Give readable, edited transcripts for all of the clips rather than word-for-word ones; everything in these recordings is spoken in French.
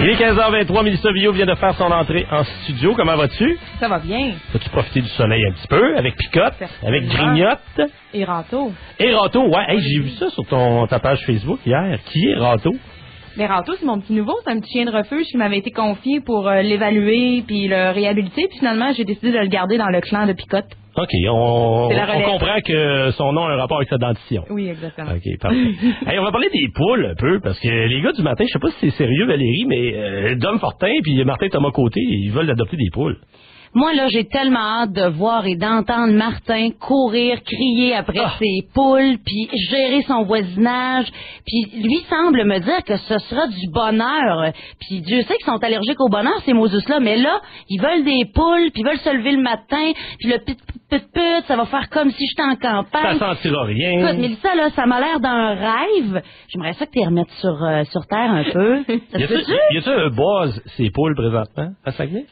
Il est 15h23, Mélissa Villot vient de faire son entrée en studio. Comment vas-tu? Ça va bien. As-tu profité du soleil un petit peu, avec Picotte, avec Grignotte? Et Rato. Et Rato, ouais. Hey, j'ai vu ça sur ta page Facebook hier. Qui est Rato? Mais Rato, c'est mon petit nouveau. C'est un petit chien de refuge qui m'avait été confié pour l'évaluer puis le réhabiliter. Puis finalement, j'ai décidé de le garder dans le clan de Picotte. OK, on comprend que son nom a un rapport avec sa dentition. Oui, exactement. OK, parfait. Hey, on va parler des poules un peu, parce que les gars du matin, je sais pas si c'est sérieux, Valérie, mais Dom Fortin puis Martin Thomas Côté, ils veulent adopter des poules. Moi, là, j'ai tellement hâte de voir et d'entendre Martin courir, crier après ses poules, puis gérer son voisinage. Puis lui semble me dire que ce sera du bonheur. Puis Dieu sait qu'ils sont allergiques au bonheur, ces Moses-là, mais là, ils veulent des poules, puis ils veulent se lever le matin, puis le pit, ça va faire comme si j'étais en campagne. Ça sentira rien. Écoute, Mélissa, là, ça m'a l'air d'un rêve. J'aimerais ça que tu les remettes sur terre un peu. Y a-t-il un buzz, ces poules, présentement, à Saguenay?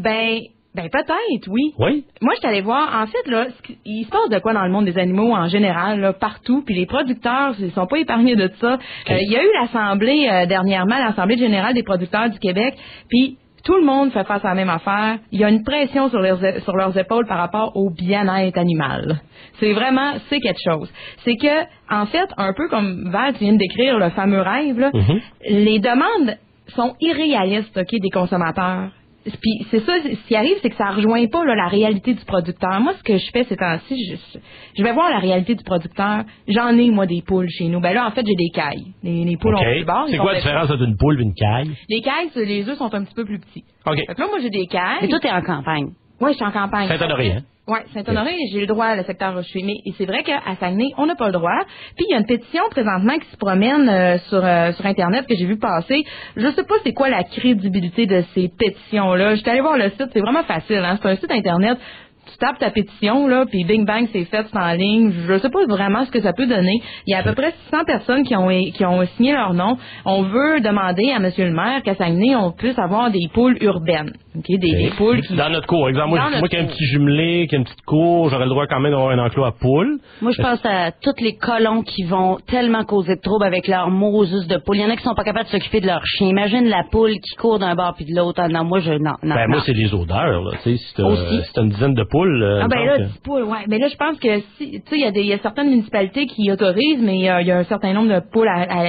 Ben peut-être, oui. Oui? Moi, je suis allée voir, en fait, là, il se passe de quoi dans le monde des animaux en général, là, partout, puis les producteurs, ils sont pas épargnés de ça. Okay. Il y a eu l'Assemblée, dernièrement, l'Assemblée générale des producteurs du Québec, puis tout le monde fait face à la même affaire. Il y a une pression sur leurs épaules par rapport au bien-être animal. C'est quelque chose. C'est que, en fait, un peu comme Val, tu viens de décrire le fameux rêve, là, les demandes sont irréalistes, OK, des consommateurs. Puis c'est ça, ce qui arrive, c'est que ça rejoint pas là, la réalité du producteur. Moi, ce que je fais ces temps-ci, je vais voir la réalité du producteur. J'en ai, moi, des poules chez nous. Ben là, en fait, j'ai des cailles. Les poules ont plus bord. C'est quoi la différence entre une poule et une caille? Les cailles, les œufs sont un petit peu plus petits. OK. Fait que là, moi, j'ai des cailles. Et toi, t'es en campagne. Oui, je suis en campagne. Saint-Honoré, hein? Oui, Saint-Honoré, j'ai le droit, le secteur où je suis. Mais c'est vrai qu'à Saguenay, on n'a pas le droit. Puis il y a une pétition présentement qui se promène sur Internet que j'ai vu passer. Je sais pas c'est quoi la crédibilité de ces pétitions-là. J'étais allée voir le site, c'est vraiment facile. Hein? C'est un site Internet. Tu tapes ta pétition, là, puis bing bang, c'est fait, c'est en ligne. Je sais pas vraiment ce que ça peut donner. Il y a à peu près 600 personnes qui ont signé leur nom. On veut demander à monsieur le maire qu'à Saguenay, on puisse avoir des poules urbaines. Okay? Des poules qui... Dans notre cour. Exemple, moi qui ai un petit jumelé, qui a une petite cour, j'aurais le droit quand même d'avoir un enclos à poules. Moi, je pense à tous les colons qui vont tellement causer de troubles avec leurs Moses de poules. Il y en a qui sont pas capables de s'occuper de leur chien. Imagine la poule qui court d'un bord puis de l'autre. Non, moi, moi, c'est les odeurs, là. Tu sais, c'est une dizaine de poules. Là, 10 poules, ouais. Mais là, je pense que tu sais, il y a certaines municipalités qui autorisent, mais il y a un certain nombre de poules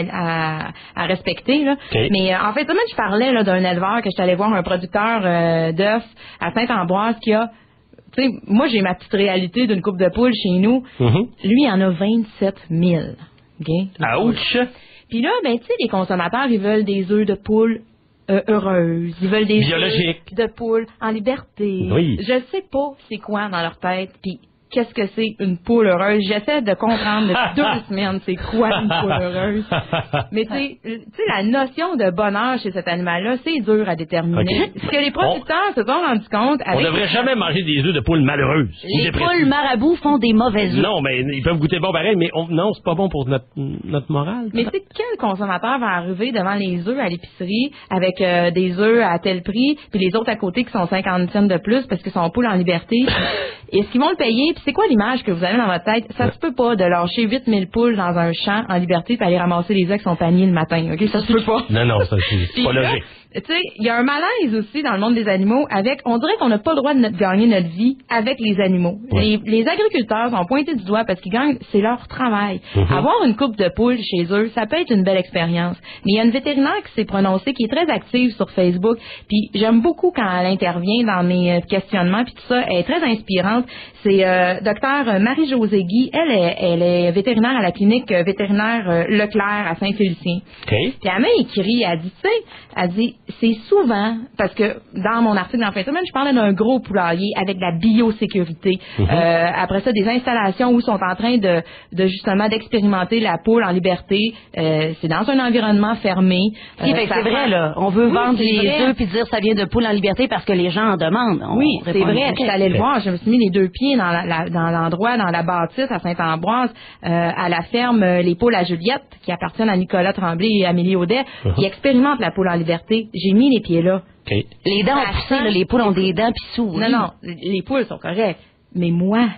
à respecter, là. Okay. Mais en fait, je parlais là d'un éleveur que j'étais allé voir, un producteur d'œufs à Saint-Ambroise qui a, tu sais, moi j'ai ma petite réalité d'une couple de poules chez nous. Lui, il en a 27 000. Okay? Ouch! Puis là, ben tu sais, les consommateurs, ils veulent des œufs de poules heureuses. Ils veulent des biologiques de poules en liberté. Oui. Je sais pas c'est quoi dans leur tête, puis qu'est-ce que c'est une poule heureuse. J'essaie de comprendre depuis 2 semaines c'est quoi une poule heureuse. Mais tu sais, la notion de bonheur chez cet animal-là, c'est dur à déterminer. Okay. Ce que les producteurs se sont rendus compte avec... On devrait jamais manger des œufs de poules malheureuses. Les poules marabouts font des mauvais œufs. Non, mais ils peuvent goûter bon pareil, mais non, c'est pas bon pour notre morale. Mais c'est quel consommateur va arriver devant les œufs à l'épicerie avec des œufs à tel prix, puis les autres à côté qui sont 50 cents de plus parce qu'ils sont poules en liberté. Est-ce qu'ils vont le payer? Puis c'est quoi l'image que vous avez dans votre tête? Ça se peut pas de lâcher 8000 poules dans un champ en liberté puis aller ramasser les œufs avec son panier le matin. OK? Ça se peut pas. Non, c'est pas logique. Tu sais, il y a un malaise aussi dans le monde des animaux avec, on dirait qu'on n'a pas le droit de gagner notre vie avec les animaux. Ouais. Les agriculteurs sont pointés du doigt parce qu'ils gagnent, c'est leur travail. Avoir une coupe de poules chez eux, ça peut être une belle expérience. Mais il y a une vétérinaire qui s'est prononcée, qui est très active sur Facebook, puis j'aime beaucoup quand elle intervient dans mes questionnements, puis tout ça, elle est très inspirante. C'est docteur Marie-Josée Guy, elle est vétérinaire à la clinique vétérinaire Leclerc à Saint-Félicien. Okay. Puis elle m'a écrit, elle dit, c'est souvent, parce que dans mon article en fin de semaine, je parlais d'un gros poulailler avec de la biosécurité. Après ça, des installations où ils sont en train de justement d'expérimenter la poule en liberté. C'est dans un environnement fermé. C'est vrai, là. On veut vendre les œufs puis dire ça vient de poules en liberté parce que les gens en demandent. Oui, c'est vrai. Je suis allée le voir. Je me suis mis les 2 pieds dans l'endroit, dans la bâtisse à Saint-Ambroise, à la ferme Les Poules à Juliette, qui appartiennent à Nicolas Tremblay et Amélie Audet, qui expérimentent la poule en liberté. J'ai mis les pieds là. Okay. Les dents ont poussé, là, les poules ont des dents puis s'ouvrent. Non, les poules sont correctes. Mais moi,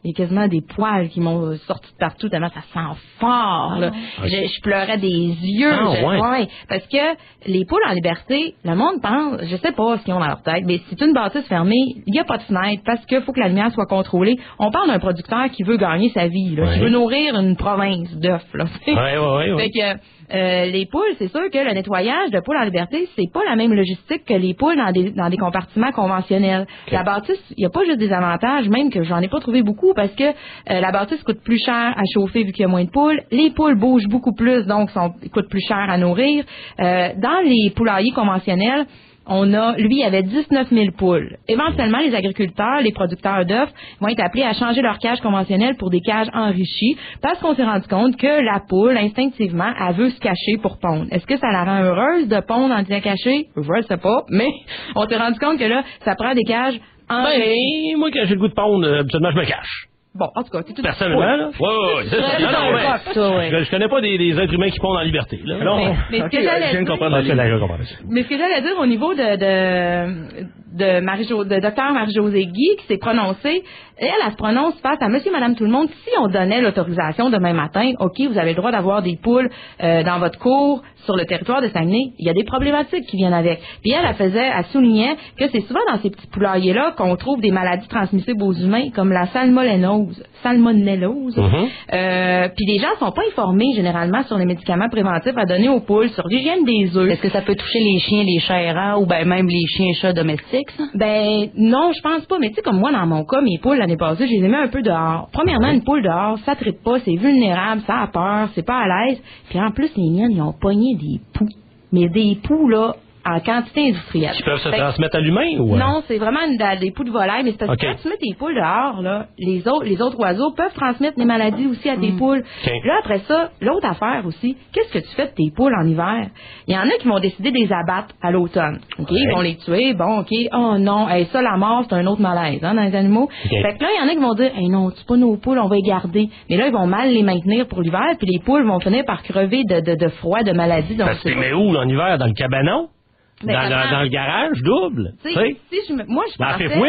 Il y a quasiment des poils qui m'ont sorti de partout tellement ça sent fort. Là. Je pleurais des yeux. Ouais, parce que les poules en liberté, le monde pense, je sais pas ce qu'ils ont dans leur tête, mais c'est une bâtisse fermée, il n'y a pas de fenêtre parce qu'il faut que la lumière soit contrôlée. On parle d'un producteur qui veut gagner sa vie, là, qui veut nourrir une province d'œufs. Fait que les poules, c'est sûr que le nettoyage de poules en liberté, c'est pas la même logistique que les poules dans des compartiments conventionnels. La bâtisse, il n'y a pas juste des avantages, même que j'en ai pas trouvé beaucoup, parce que la bâtisse coûte plus cher à chauffer vu qu'il y a moins de poules. Les poules bougent beaucoup plus, donc coûtent plus cher à nourrir. Dans les poulaillers conventionnels, lui, il y avait 19 000 poules. Éventuellement, les agriculteurs, les producteurs d'œufs vont être appelés à changer leur cage conventionnelle pour des cages enrichies parce qu'on s'est rendu compte que la poule, instinctivement, elle veut se cacher pour pondre. Est-ce que ça la rend heureuse de pondre en étant cachée? Je ne sais pas, mais on s'est rendu compte que là, ça prend des cages enrichies. Moi, quand j'ai le goût de pondre, habituellement, je me cache. Bon, en tout cas, c'est tout. Personnellement, là? Oui, c'est ça. Je connais pas des êtres humains qui pondent en liberté, là. Non. Mais ce que j'allais dire au niveau de Dr. Marie-Josée Guy, qui s'est prononcée, elle se prononce face à monsieur, madame, tout le monde. Si on donnait l'autorisation demain matin, OK, vous avez le droit d'avoir des poules dans votre cour sur le territoire de Saguenay, il y a des problématiques qui viennent avec. Puis elle soulignait que c'est souvent dans ces petits poulaillers-là qu'on trouve des maladies transmissibles aux humains, comme la salmonellose. Puis les gens sont pas informés généralement sur les médicaments préventifs à donner aux poules, sur l'hygiène des œufs. Est-ce que ça peut toucher les chiens, les chats errants ou ben même les chiens et chats domestiques, ça? Ben non, je pense pas. Mais tu sais, comme moi, dans mon cas, mes poules l'année passée, je les ai mis un peu dehors. Premièrement, une poule dehors, ça tripe pas, c'est vulnérable, ça a peur, c'est pas à l'aise. Puis en plus, les miennes, ils ont pogné des poux. Mais des poux, là, en quantité industrielle. Qui peuvent se transmettre à l'humain ou? Non, c'est vraiment des poux de volaille, mais c'est parce que quand tu mets tes poules dehors, là, les autres oiseaux peuvent transmettre les maladies aussi à tes poules. Là, après ça, l'autre affaire aussi, qu'est-ce que tu fais de tes poules en hiver? Il y en a qui vont décider de les abattre à l'automne. Ils vont les tuer, oh non, ça, la mort, c'est un autre malaise, dans les animaux. Fait que là, il y en a qui vont dire, non, c'est pas nos poules, on va les garder. Mais là, ils vont mal les maintenir pour l'hiver, puis les poules vont finir par crever de froid, de maladie. Parce que mais où, en hiver, dans le cabanon? Dans le garage double, tu sais. Moi, je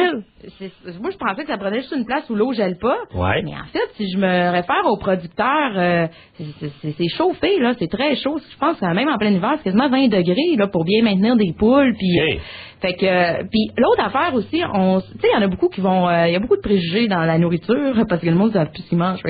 pensais que ça prenait juste une place où l'eau gèle pas. Ouais. Mais en fait, si je me réfère aux producteurs, c'est chauffé, là, c'est très chaud. Je pense que même en plein hiver, c'est quasiment 20 degrés, là, pour bien maintenir des poules. Puis, fait que, puis l'autre affaire aussi, tu sais, il y en a beaucoup qui vont, il y a beaucoup de préjugés dans la nourriture, parce que le monde ne sait plus ce qu'ils mangent.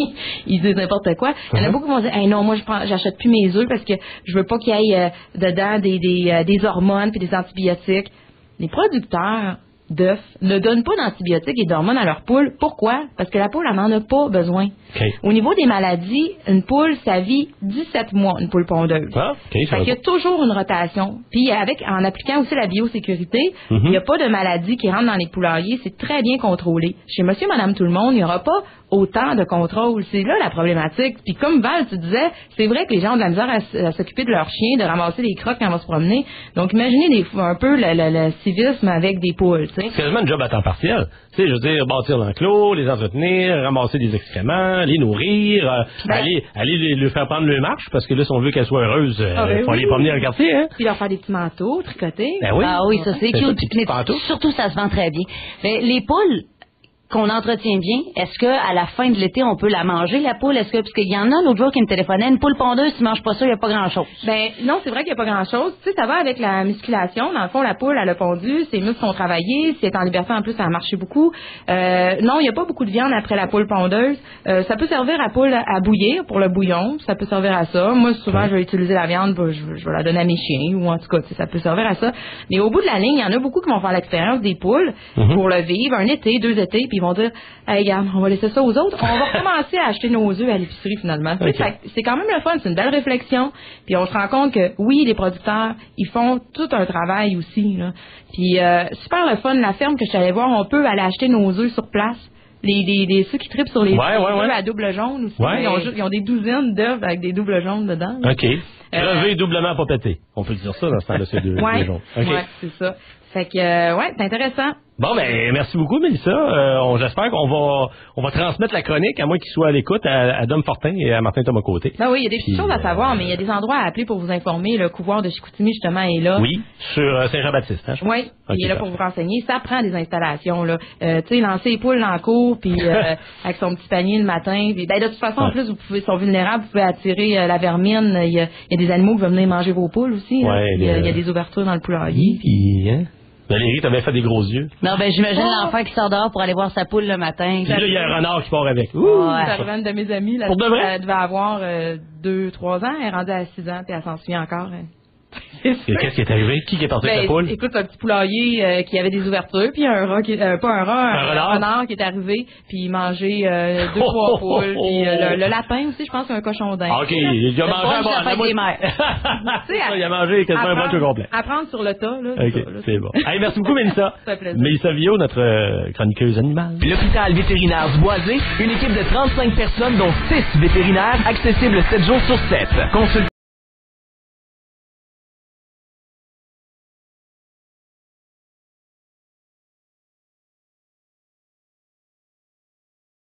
Ils disent n'importe quoi. Il y en a beaucoup qui vont dire, non, moi, j'achète plus mes œufs parce que je veux pas qu'il y ait dedans des hormones puis des antibiotiques. Les producteurs d'œufs ne donnent pas d'antibiotiques et d'hormones à leurs poules. Pourquoi? Parce que la poule, elle n'en a pas besoin. Au niveau des maladies, une poule, ça vit 17 mois, une poule pondeuse. Fait qu'il y a toujours une rotation. Puis en appliquant aussi la biosécurité, il n'y a pas de maladies qui rentrent dans les poulaillers. C'est très bien contrôlé. Chez monsieur, madame, tout le monde, il n'y aura pas autant de contrôle. C'est là la problématique. Puis comme Val, tu disais, c'est vrai que les gens ont de la misère à s'occuper de leurs chiens, de ramasser les crottes quand on va se promener. Donc imaginez un peu le civisme avec des poules. C'est quasiment un job à temps partiel. Tu sais, je veux dire, bâtir l'enclos, les entretenir, ramasser des excréments, les nourrir, aller lui faire prendre le marche, parce que là, si on veut qu'elle soit heureuse, il faut aller promener dans le quartier, hein. Puis leur faire des petits manteaux, tricoter. Ben oui, ça c'est cute. Surtout, ça se vend très bien. Mais les poules qu'on entretient bien, est-ce que à la fin de l'été, on peut la manger, la poule? Est-ce que, parce qu'il y en a l'autre jour qui me téléphonait, une poule pondeuse, tu manges pas ça, il n'y a pas grand-chose. Ben, non, c'est vrai qu'il n'y a pas grand-chose. Tu sais, ça va avec la musculation. Dans le fond, la poule, elle a pondu, ses muscles ont travaillé, si elle est en liberté, en plus, ça a marché beaucoup. Non, il n'y a pas beaucoup de viande après la poule pondeuse. Ça peut servir à poule à bouillir pour le bouillon. Ça peut servir à ça. Moi, souvent, je vais utiliser la viande, je vais la donner à mes chiens, ou en tout cas, ça peut servir à ça. Mais au bout de la ligne, il y en a beaucoup qui vont faire l'expérience des poules pour le vivre, un été, 2 étés, puis ils vont dire, hey, regarde, on va laisser ça aux autres. On va recommencer à acheter nos œufs à l'épicerie, finalement. C'est quand même le fun, c'est une belle réflexion. Puis on se rend compte que, oui, les producteurs, ils font tout un travail aussi, là. Puis super le fun, la ferme que je suis allée voir, on peut aller acheter nos œufs sur place. Ceux qui trippent sur les œufs à double jaune aussi. Ils ont des douzaines d'œufs avec des doubles jaunes dedans. OK. Crevé doublement pas pété. On peut dire ça dans ce temps-là, ces deux jaunes. Ouais, c'est ça. Fait que, c'est intéressant. Bon, ben, merci beaucoup, Mélissa. J'espère qu'on va transmettre la chronique, à moins qu'il soit à l'écoute, à Dom Fortin et à Martin Thomas-Côté. Ben oui, il y a des petites choses à savoir, mais il y a des endroits à appeler pour vous informer. Le couvoir de Chicoutimi, justement, est là. Oui, sur Saint-Jean-Baptiste, hein? Oui, il est là pour vous renseigner. Ça prend des installations, là. Tu sais, lancer les poules dans le cours, puis avec son petit panier le matin. Puis, ben, de toute façon, en plus, ils sont vulnérables, vous pouvez attirer la vermine. Il y a des animaux qui veulent venir manger vos poules aussi. Ouais, il y a des ouvertures dans le poulailler. Hein? Valérie, t'avais fait des gros yeux. Non, ben j'imagine l'enfant qui sort dehors pour aller voir sa poule le matin. Puis là, il y a un renard qui part avec. Ça revient une de mes amies. Là, pour de vrai? Elle devait avoir 2-3 ans. Elle est rendue à 6 ans, puis elle s'en souvient encore. Qu'est-ce qui est arrivé? Qui est parti avec la poule? Écoute, un petit poulailler qui avait des ouvertures, puis un rat un renard qui est arrivé, puis il mangeait 2-3 poules, puis le lapin aussi, je pense, c'est un cochon d'Inde. OK, il a mangé il a mangé quasiment un brunch au complet. Apprendre sur le tas, là. OK, c'est bon. Hey, merci beaucoup, Mélissa. Ça fait plaisir. Mélissa Villot, notre chroniqueuse animale. L'hôpital vétérinaire du Boisé, une équipe de 35 personnes, dont 6 vétérinaires, accessible 7 jours sur 7. Consultez